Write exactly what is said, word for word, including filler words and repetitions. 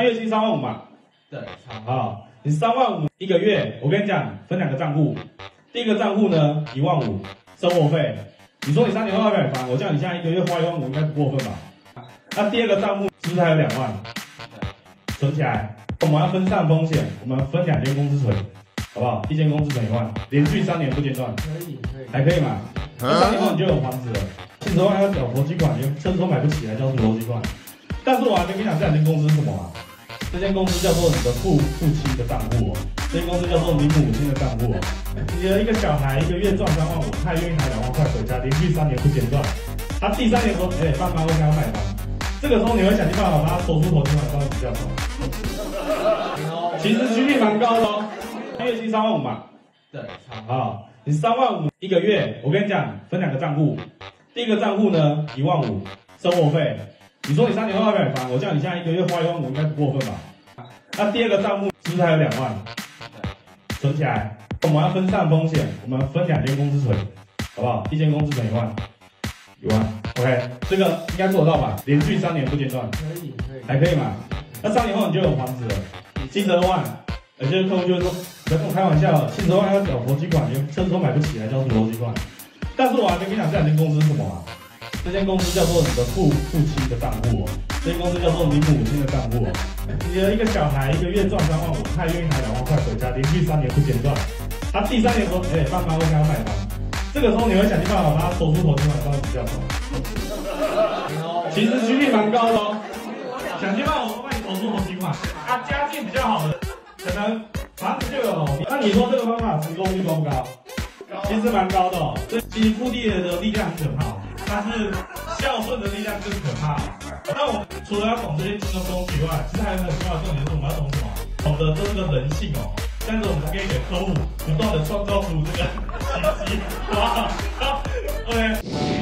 月薪三万五嘛？ 对， 好，你三万五一个月，我跟你讲，分两个账户。第一个账户呢，一万五生活费。你说你三年后要买房，我叫你现在一个月花一万五，应该不过分吧？那第二个账户是不是还有两万？存起来，我们要分散风险，我们分两间公司存，好不好？一间公司存一万，连续三年不间断， 可以可以， 还可以嘛？那三年后你就有房子了，信十万要缴头期款，连车子都买不起，还交什么头期款？但是我还没跟你讲这两间公司是什么啊？这间公司叫做你的父父亲的账户哦，这间公司叫做你母亲的账户哦。你的一个小孩一个月赚三万五，他也愿意拿两万块回家，连续三年不间断。他第三年说，哎、欸，爸妈为什么要买房？这个时候你会想尽办法把他投出头期款，帮他比较少。其实几率蛮高的哦，月薪三万五嘛。 对， 好，你三万五一个月，我跟你讲，分两个账户。第一个账户呢，一万五生活费。你说你三年后要买房，我叫你现在一个月花一万五，应该不过分吧？那第二个账户是不是还有两万？存起来，我们要分散风险，我们分两间公司存，好不好？一间公司存一万，一万 ，OK， 这个应该做得到吧？连续三年不间断， 可以可以， 还可以嘛？那三年后你就有房子了，七十二万，有些客户就会说，不要跟我开玩笑，七十二万要缴头期款，连车子都买不起，还交什么头期款？但是我还没跟你讲这两间公司是什么啊？这间公司叫做你的父父亲的账户哦，这间公司叫做你母亲的账户哦。你的一个小孩一个月赚三万五，他也愿意拿两万块回家，连续三年不间断。他第三年说，哎、欸，爸妈为什么要买房？这个时候你会想尽办法把他投出头期款，帮他比较少。其实几率蛮高的哦，想尽办法我帮你投出头期款。啊，家境比较好的，可能房子就有。那你说这个方法成功率高不高？其实蛮高的哦，这其实复利的力量很可怕，但是孝顺的力量更可怕。那我们除了要懂这些金融工具以外，其实还有很重要的重点是我们要懂什么？懂得这个人性哦，这样子我们才可以给客户不断的创造出这个奇迹，好不好？好 ，OK。